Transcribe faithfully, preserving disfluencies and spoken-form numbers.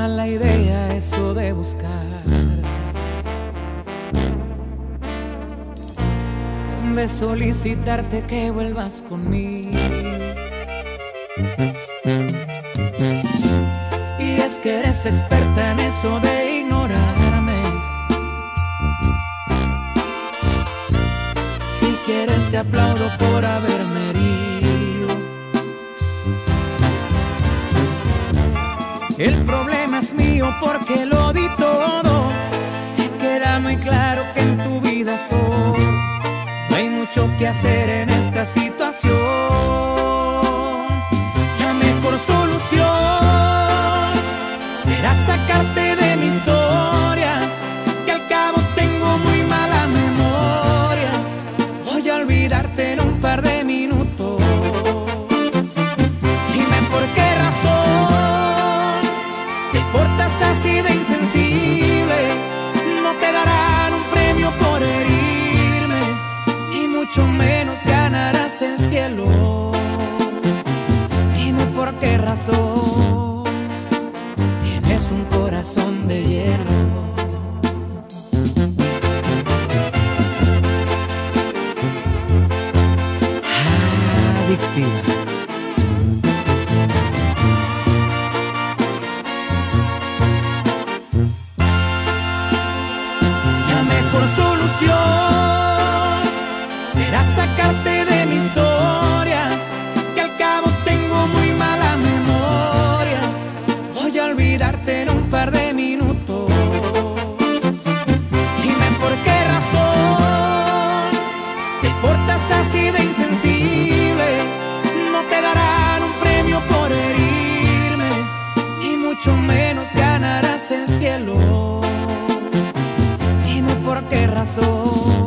mala idea eso de buscar, de solicitarte que vuelvas conmigo. Y es que eres experta en eso de ignorarme. Si quieres te aplaudo por haberme herido. El problema es mío porque lo di todo. Me queda muy claro que en tu vida soy. No hay mucho que hacer en esta situación. La mejor solución será sacarte de mi historia, que al cabo tengo muy mala memoria. Voy a olvidarte en un par de minutos. Dime por qué razón te portas así de insensible. No te darán un premio por herirme, ni mucho menos ganarás el cielo. Dime por qué razón tienes un corazón de hielo. Adictiva. La mejor solución será sacarte de mi historia, que al cabo tengo muy mala memoria. Voy a olvidarte en un par de minutos. Dime por qué razón te portas así de insensible. No te darán un premio por herirme, ni mucho menos ganarás el cielo. Dime por qué razón